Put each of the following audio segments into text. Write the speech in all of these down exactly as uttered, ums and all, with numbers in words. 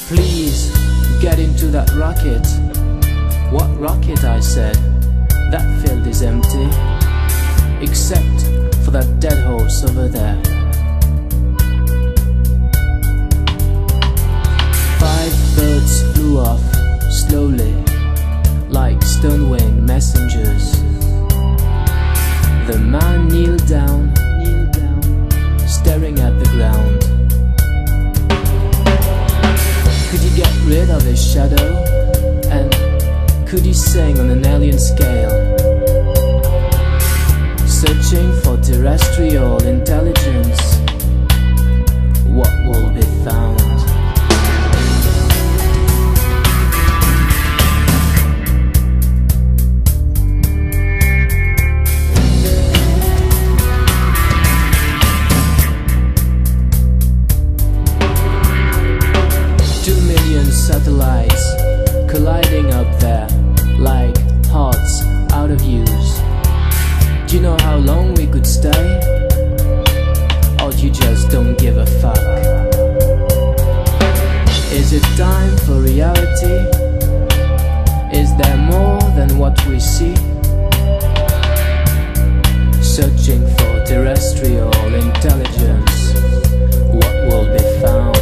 Please get into that rocket. What rocket, I said? That field is empty, except for that dead horse over there. Five birds flew off slowly, like stone-winged messengers. The man kneeled down, kneeled down, staring at the ground. Could he get rid of his shadow? And could he sing on an alien scale? Searching for terrestrial intelligence, what will be found? Two million satellites colliding up there like hearts out of use. Do you know how long we could stay? Or you just don't give a fuck? Is it time for reality? Is there more than what we see? Searching for terrestrial intelligence, what will be found?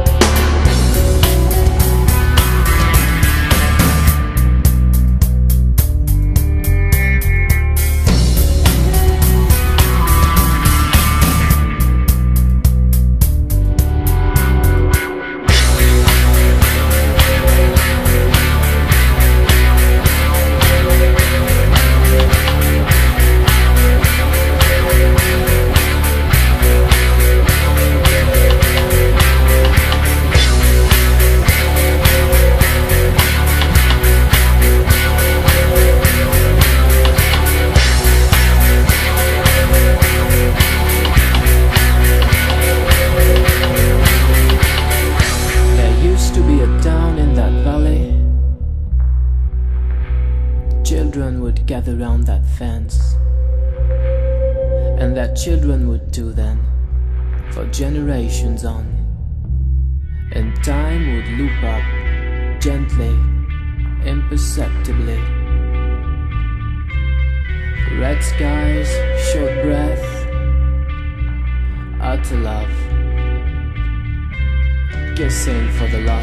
Children would gather round that fence, and that children would do then, for generations on. And time would loop up, gently, imperceptibly. Red skies, short breath, utter love, kissing for the lost.